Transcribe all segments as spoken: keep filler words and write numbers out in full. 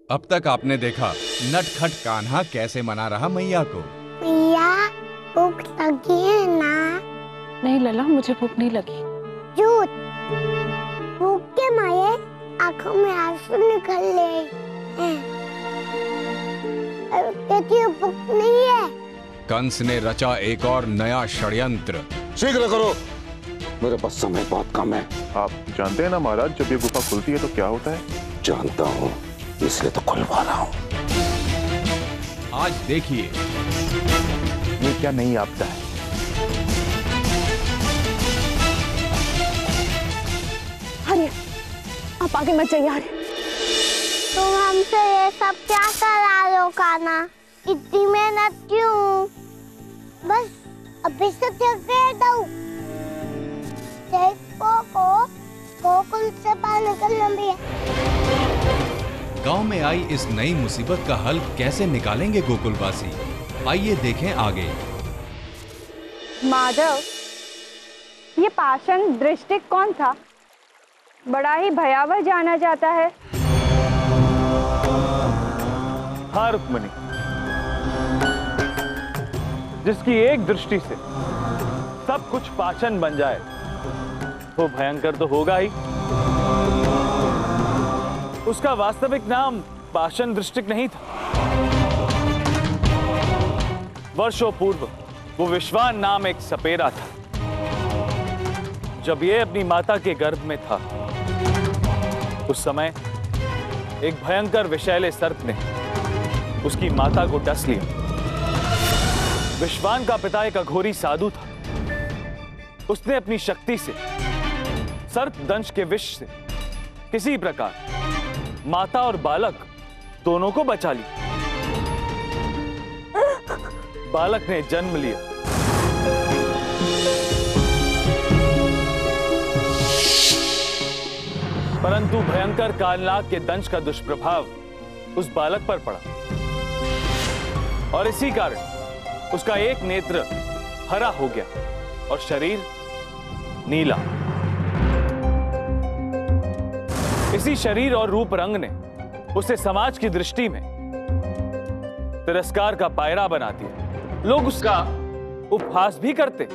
अब तक आपने देखा नटखट कान्हा कैसे मना रहा मैया को। मैया भूख लगी है ना? नहीं लला, मुझे भूख नहीं लगी। झूठ। भूख के मारे आंखों में आंसू निकल ले। कहती है भूख नहीं है। कंस ने रचा एक और नया षड्यंत्र। शीघ्र करो, मेरे पास समय बहुत कम है। आप जानते हैं ना महाराज, जब ये गुफा खुलती है तो क्या होता है? जानता हूँ, इसलिए तो खुलवा रहा हूँ। आज देखिए ये क्या नई आपदा है। अरे आप आगे मत जाइए। अरे तुम हमसे ये सब क्या करा लो कान्हा? इतनी मेहनत क्यों? बस अभी से जगह दो। देखो को गोकुल से बाहर निकलना भी है। गांव में आई इस नई मुसीबत का हल कैसे निकालेंगे गोकुलवासी, आइए देखें आगे। माधव, ये पाषाण दृष्टि कौन था? बड़ा ही भयावह जाना जाता है। हाँ रुक्मिणी, जिसकी एक दृष्टि से सब कुछ पाषाण बन जाए वो भयंकर तो होगा ही। उसका वास्तविक नाम पाषाण दृष्टि नहीं था। वर्षों पूर्व वो विश्वान नाम एक सपेरा था। जब ये अपनी माता के गर्भ में था उस समय एक भयंकर विषैले सर्प ने उसकी माता को डस लिया। विश्वान का पिता एक अघोरी साधु था। उसने अपनी शक्ति से सर्प दंश के विष से किसी प्रकार माता और बालक दोनों को बचा लिया। बालक ने जन्म लिया। परंतु भयंकर कालनाग के दंश का दुष्प्रभाव उस बालक पर पड़ा और इसी कारण उसका एक नेत्र हरा हो गया और शरीर नीला। इसी शरीर और रूप रंग ने उसे समाज की दृष्टि में तिरस्कार का पायरा बना दिया। लोग उसका उपहास भी करते।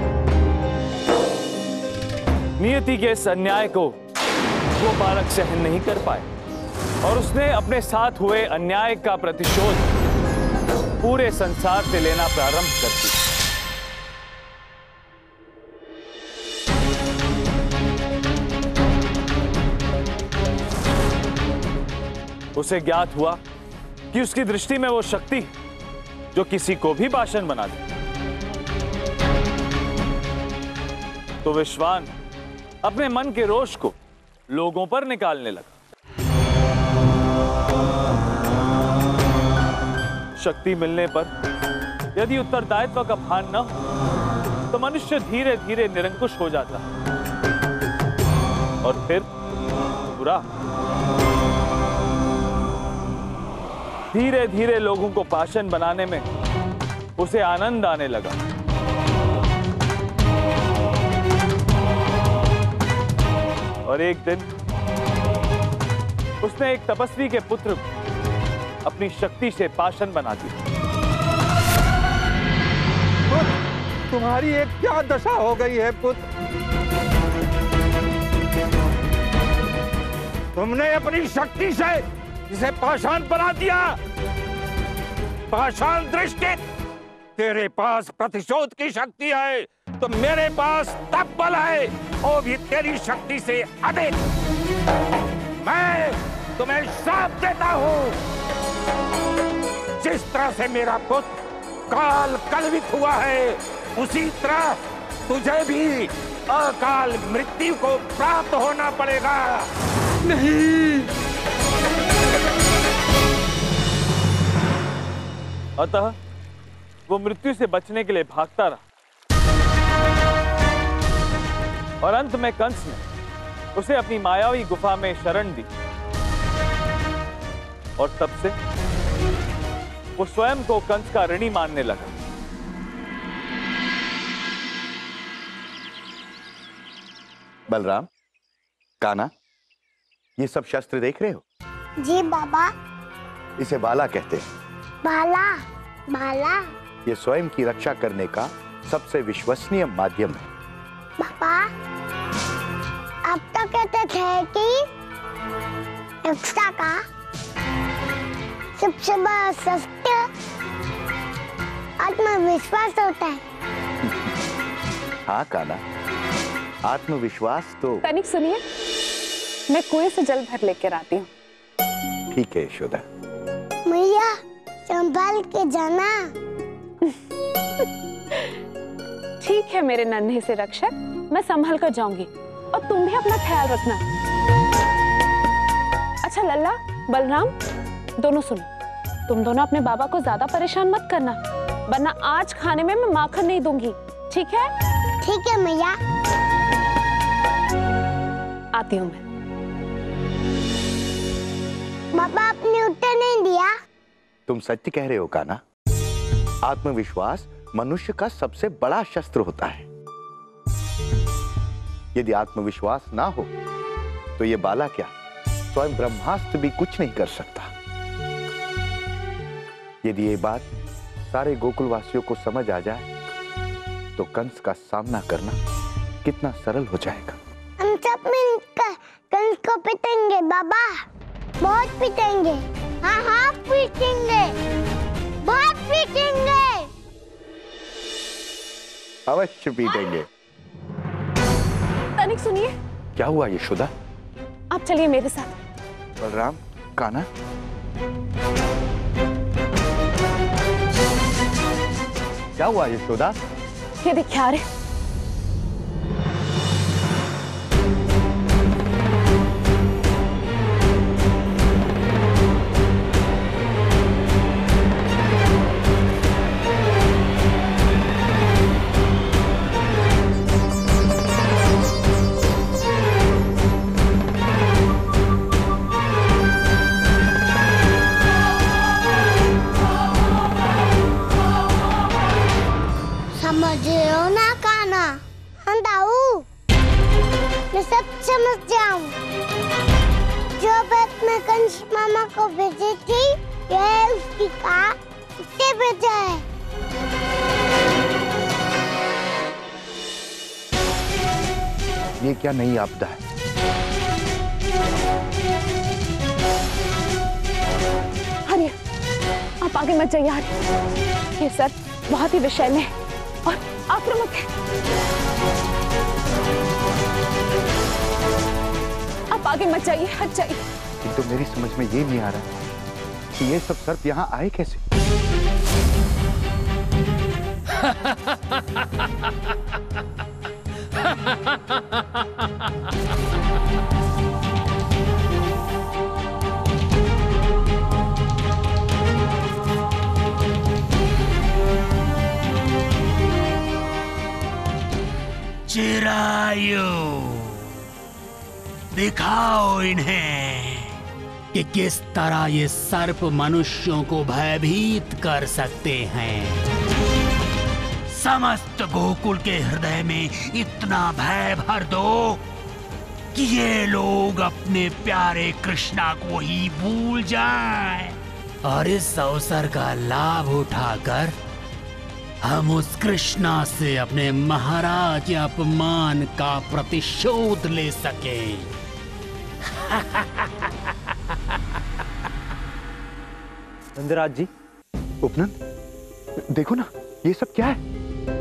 नियति के इस अन्याय को वो बालक सहन नहीं कर पाए और उसने अपने साथ हुए अन्याय का प्रतिशोध पूरे संसार से लेना प्रारंभ कर दिया। उसे ज्ञात हुआ कि उसकी दृष्टि में वो शक्ति जो किसी को भी पाषाण बना दे। तो विश्वान अपने मन के रोष को लोगों पर निकालने लगा। शक्ति मिलने पर यदि उत्तरदायित्व का भान न हो तो मनुष्य धीरे धीरे निरंकुश हो जाता है और फिर बुरा। धीरे धीरे लोगों को पाषाण बनाने में उसे आनंद आने लगा। और एक दिन उसने एक तपस्वी के पुत्र को अपनी शक्ति से पाषाण बना दिया। तुम्हारी एक क्या दशा हो गई है पुत्र? तुमने अपनी शक्ति से इसे पाषाण बना दिया। पाषाण दृष्टि, तेरे पास प्रतिशोध की शक्ति है तो मेरे पास तप बल है, वो भी तेरी शक्ति से अधिक। मैं तुम्हें श्राप देता हूँ। जिस तरह से मेरा पुत्र काल कलवित हुआ है उसी तरह तुझे भी अकाल मृत्यु को प्राप्त होना पड़ेगा। नहीं। अतः वो मृत्यु से बचने के लिए भागता रहा और अंत में कंस ने उसे अपनी मायावी गुफा में शरण दी और तब से वो स्वयं को कंस का ऋणी मानने लगा। बलराम, कान्हा, ये सब शस्त्र देख रहे हो? जी बाबा, इसे बाला कहते हैं। बाला बाला ये स्वयं की रक्षा करने का सबसे विश्वसनीय माध्यम है। पापा, आप तो कहते थे कि रक्षा का सबसे बड़ा शस्त्र आत्मविश्वास होता है। हाँ काना, आत्मविश्वास तो। तनिक सुनिए, मैं कुएं से जल भर लेकर आती हूँ। ठीक है यशोदा। मैया, संभाल के जाना। ठीक है मेरे नन्हे से रक्षक, मैं संभल कर जाऊंगी और तुम भी अपना ख्याल रखना। अच्छा लल्ला, बलराम, दोनों सुनो, तुम दोनों अपने बाबा को ज्यादा परेशान मत करना, वरना आज खाने में मैं माखन नहीं दूंगी, ठीक है? ठीक है मैया। आती हूँ मैं। पापा, आपने उत्तर नहीं दिया। तुम सत्य कह रहे हो काना। आत्मविश्वास मनुष्य का सबसे बड़ा शस्त्र होता है। यदि आत्मविश्वास ना हो तो ये बाला क्या, स्वयं ब्रह्मास्त्र भी कुछ नहीं कर सकता। यदि ये बात सारे गोकुलवासियों को समझ आ जाए तो कंस का सामना करना कितना सरल हो जाएगा। हम सब मिलकर कंस को पीटेंगे बाबा, बहुत पीटेंगे। हाँ हाँ पीटेंगे, बहुत पीटेंगे। अवश्य पीटेंगे। तनिक सुनिए। क्या हुआ यशोदा? आप चलिए मेरे साथ। बलराम, काना, क्या हुआ यशोदा? ये देखिए आ रहे। समझ रहे हो ना काना? अंधाऊ, मैं सब समझ जाऊं। जो बात मैं कंस मामा को भेजी थी, यह उसकी का उसे भेजा है। ये क्या नई आपदा है? हरिया, आप आगे मत जाइए। हरिया, ये सर बहुत ही विषैले है और आक्रामक है। आप आगे मत जाइए, हट जाइए। किंतु मेरी समझ में ये नहीं आ रहा कि ये सब सर्प यहाँ आए कैसे। चिरायु, दिखाओ इन्हें कि किस तरह ये सर्प मनुष्यों को भयभीत कर सकते हैं। समस्त गोकुल के हृदय में इतना भय भर दो कि ये लोग अपने प्यारे कृष्णा को ही भूल जाएं और इस अवसर का लाभ उठाकर हम उस कृष्णा से अपने महाराज के अपमान का प्रतिशोध ले सकें। नंदराज जी। उपनंद, देखो ना, ये सब क्या है?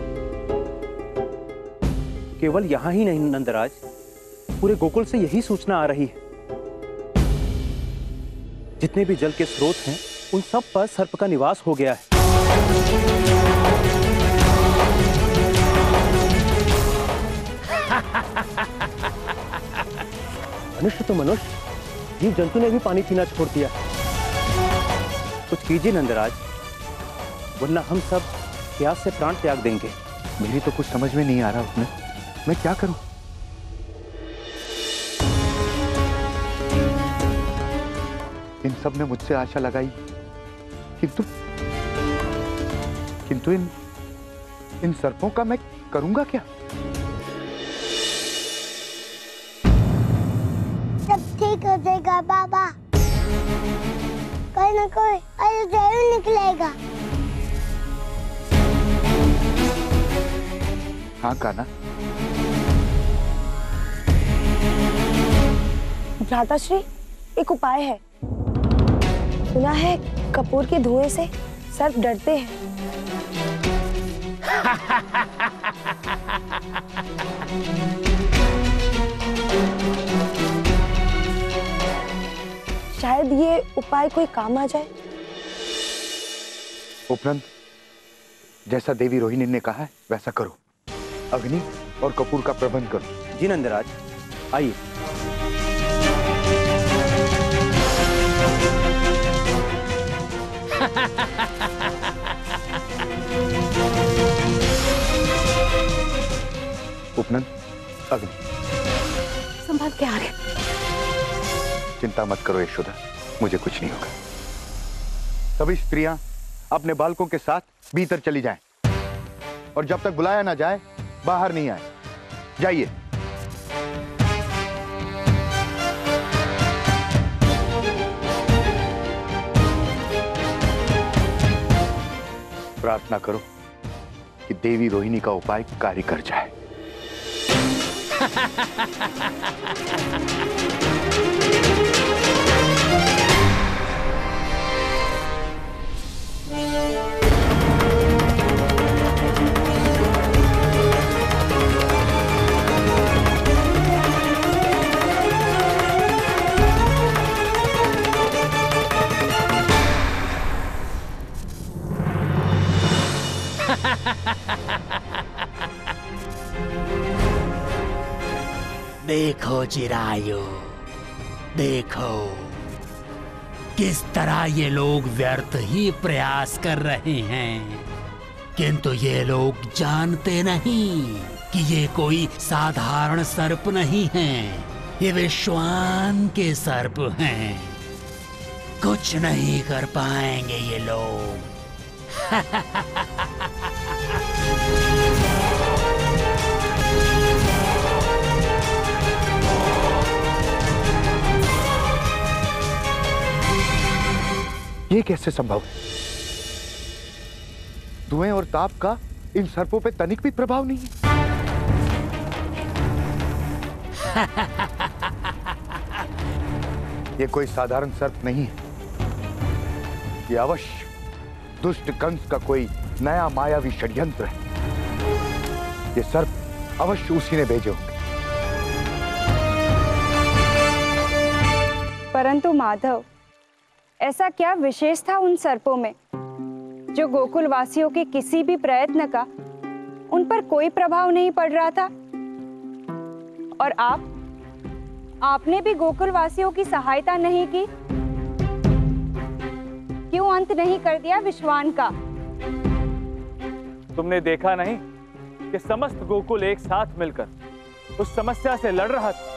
केवल यहाँ ही नहीं नंदराज, पूरे गोकुल से यही सूचना आ रही है। जितने भी जल के स्रोत हैं, उन सब पर सर्प का निवास हो गया है। मनुष्य तो मनुष्य, जीव जंतु ने भी पानी पीना छोड़ दिया। कुछ कीजिए नंदराज, वरना हम सब प्यास से प्राण त्याग देंगे। मेरी तो कुछ समझ में नहीं आ रहा उसमें, मैं क्या करूं? इन सब ने मुझसे आशा लगाई, किंतु किंतु इन इन सर्पों का मैं करूंगा क्या? सब ठीक हो जाएगा बाबा, कल कोई ना कोई अरे जरूर निकलेगा। हाँ कान्हा। भ्राताश्री, एक उपाय है। सुना है कपूर के धुएं से सर्प डरते हैं। शायद ये उपाय कोई काम आ जाए। उपनंद, जैसा देवी रोहिणी ने कहा है वैसा करो। अग्नि और कपूर का प्रबंध करो। जी नंदराज, आइए। उपनंद, अग्नि। संभाल के आगे। चिंता मत करो यशोदा, मुझे कुछ नहीं होगा। सभी स्त्रियां अपने बालकों के साथ भीतर चली जाएं और जब तक बुलाया ना जाए बाहर नहीं आए। जाइए। प्रार्थना करो कि देवी रोहिणी का उपाय कार्य कर जाए। देखो चिरायु, देखो किस तरह ये लोग व्यर्थ ही प्रयास कर रहे हैं, किंतु ये लोग जानते नहीं कि ये कोई साधारण सर्प नहीं हैं, ये विश्वान के सर्प हैं। कुछ नहीं कर पाएंगे ये लोग। ये कैसे संभव है? धुएं और ताप का इन सर्पों पे तनिक भी प्रभाव नहीं है। ये कोई साधारण सर्प नहीं है। ये अवश्य दुष्ट कंस का कोई नया मायावी षड्यंत्र है। ये सर्प अवश्य उसी ने भेजे होंगे। परंतु माधव, ऐसा क्या विशेष था उन सर्पों में जो गोकुल वासियों के किसी भी प्रयत्न का उन पर कोई प्रभाव नहीं पड़ रहा था? और आप आपने भी गोकुल वासियों की सहायता नहीं की? क्यों अंत नहीं कर दिया विश्वान का? तुमने देखा नहीं कि समस्त गोकुल एक साथ मिलकर उस समस्या से लड़ रहा था?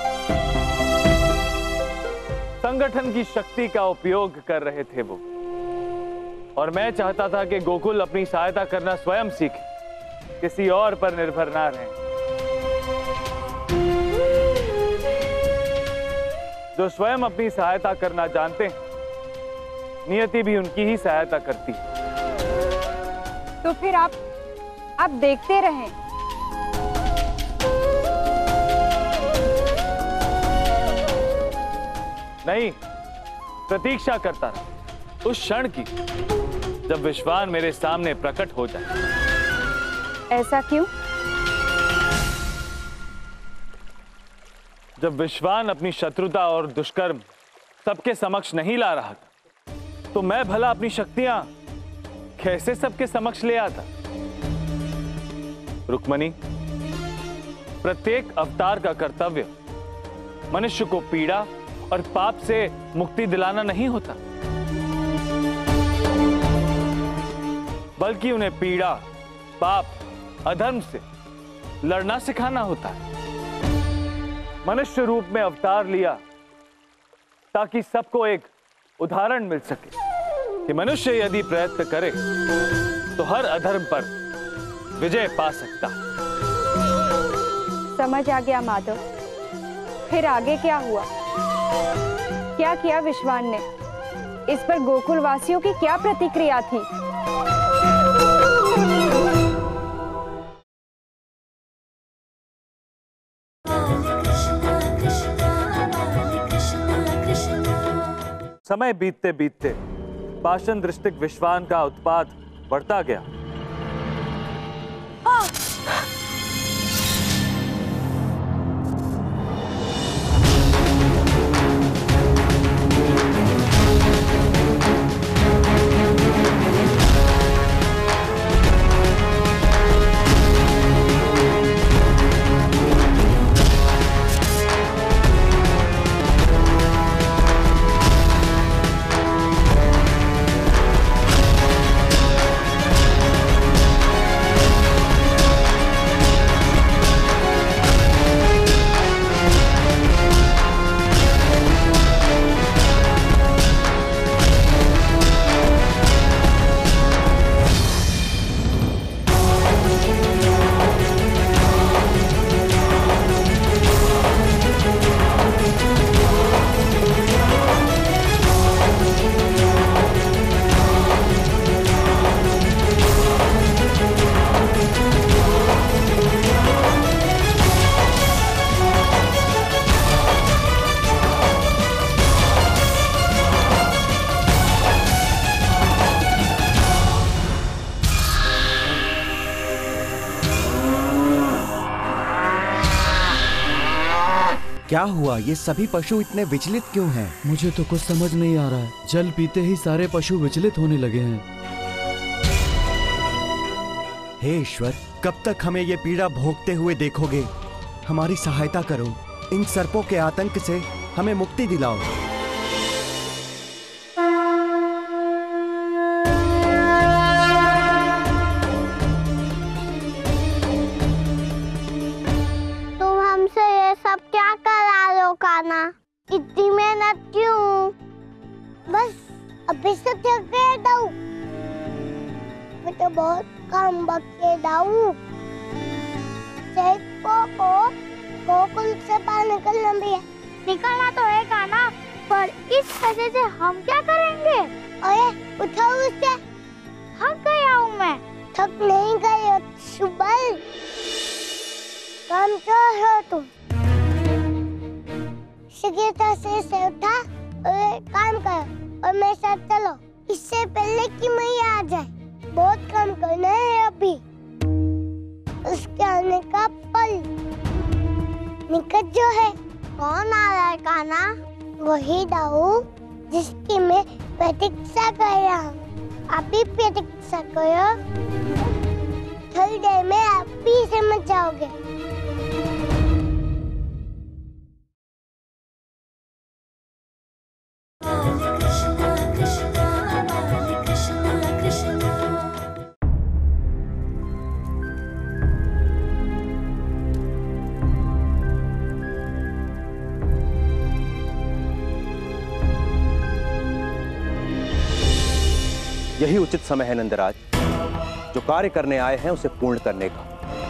संगठन की शक्ति का उपयोग कर रहे थे वो, और मैं चाहता था कि गोकुल अपनी सहायता करना स्वयं सीखे, किसी और पर निर्भर ना रहे। जो स्वयं अपनी सहायता करना जानते हैं, नियति भी उनकी ही सहायता करती है। तो फिर आप आप देखते रहें। नहीं, प्रतीक्षा करता रहा उस क्षण की जब विश्वान मेरे सामने प्रकट हो जाए। ऐसा क्यों? जब विश्वान अपनी शत्रुता और दुष्कर्म सबके समक्ष नहीं ला रहा था, तो मैं भला अपनी शक्तियां कैसे सबके समक्ष ले आता? रुक्मणी, प्रत्येक अवतार का कर्तव्य मनुष्य को पीड़ा और पाप से मुक्ति दिलाना नहीं होता, बल्कि उन्हें पीड़ा, पाप, अधर्म से लड़ना सिखाना होता है। मनुष्य रूप में अवतार लिया ताकि सबको एक उदाहरण मिल सके कि मनुष्य यदि प्रयत्न करे तो हर अधर्म पर विजय पा सकता है। समझ आ गया माधव। फिर आगे क्या हुआ? क्या किया विश्वान ने? इस पर गोकुल वासियों की क्या प्रतिक्रिया थी? समय बीतते बीतते पाषाण दृष्टिक विश्वान का उत्पात बढ़ता गया। क्या हुआ? ये सभी पशु इतने विचलित क्यों हैं? मुझे तो कुछ समझ नहीं आ रहा है। जल पीते ही सारे पशु विचलित होने लगे हैं। हे ईश्वर, कब तक हमें ये पीड़ा भोगते हुए देखोगे? हमारी सहायता करो। इन सर्पों के आतंक से हमें मुक्ति दिलाओ। इतनी मेहनत क्यों? बस अभी से थके दाऊ। मैं तो बहुत काम बके दाऊ। को को गोकुल से बाहर निकलना भी है। निकलना तो है काना, पर इस पैसे से हम क्या करेंगे? अरे उठाओ उससे। थक गया हूँ मैं। थक नहीं गए सुबल। काम क्या है तुम? शीघ्रता से से उठा और काम कर और मेरे साथ चलो, इससे पहले कि मैं आ जाए। बहुत काम करना है अभी। उसके आने का पल निकट जो है। कौन आ रहा है काना? वही दाऊ जिसकी मैं प्रतीक्षा कर रहा हूँ। आप भी प्रतीक्षा करो। थोड़ी देर में आप भी समझ जाओगे। यही उचित समय है नंदराज। जो कार्य करने आए हैं उसे पूर्ण करने का।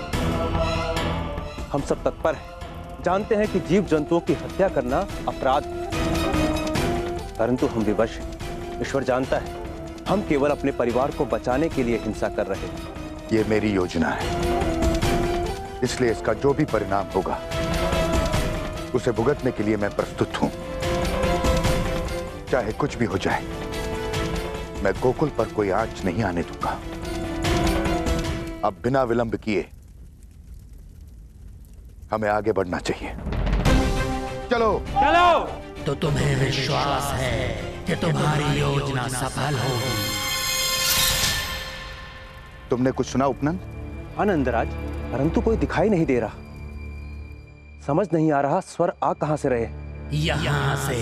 हम सब तत्पर हैं। जानते हैं कि जीव जंतुओं की हत्या करना अपराध है, परंतु हम विवश हैं। ईश्वर जानता है हम केवल अपने परिवार को बचाने के लिए हिंसा कर रहे हैं। ये मेरी योजना है, इसलिए इसका जो भी परिणाम होगा उसे भुगतने के लिए मैं प्रस्तुत हूं। चाहे कुछ भी हो जाए, मैं गोकुल पर कोई आंच नहीं आने दूंगा। अब बिना विलंब किए हमें आगे बढ़ना चाहिए। चलो चलो। तो तुम्हें विश्वास है कि तुम्हारी योजना सफल होगी? तुमने कुछ सुना उपनंद? हाँ नंदराज, परंतु कोई दिखाई नहीं दे रहा। समझ नहीं आ रहा स्वर आ कहां से रहे। यहां से।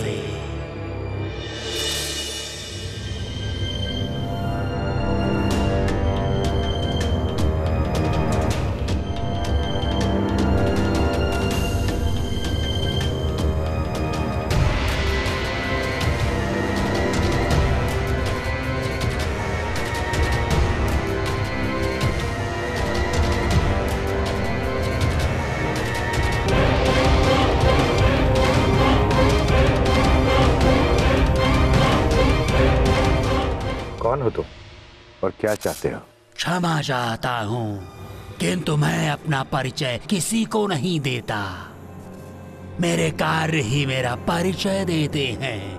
कौन हो तुम और क्या चाहते हो? क्षमा चाहता हूँ, किंतु मैं अपना परिचय किसी को नहीं देता। मेरे कार्य ही मेरा परिचय देते हैं।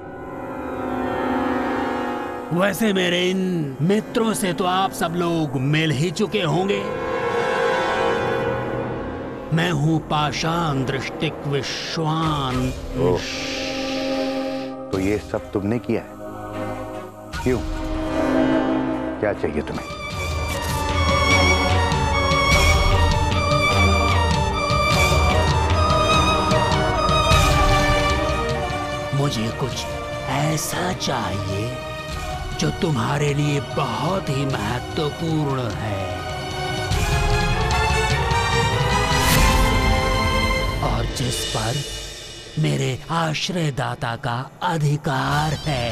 वैसे मेरे इन मित्रों से तो आप सब लोग मिल ही चुके होंगे। मैं हूं पाषाण दृष्टिक विश्वान। तो ये सब तुमने किया है? क्यों? क्या चाहिए तुम्हें? मुझे कुछ ऐसा चाहिए जो तुम्हारे लिए बहुत ही महत्वपूर्ण है और जिस पर मेरे आश्रयदाता का अधिकार है।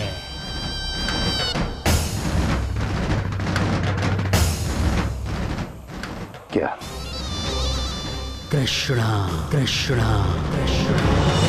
क्या? कृष्णा, कृष्णा, कृष्णा।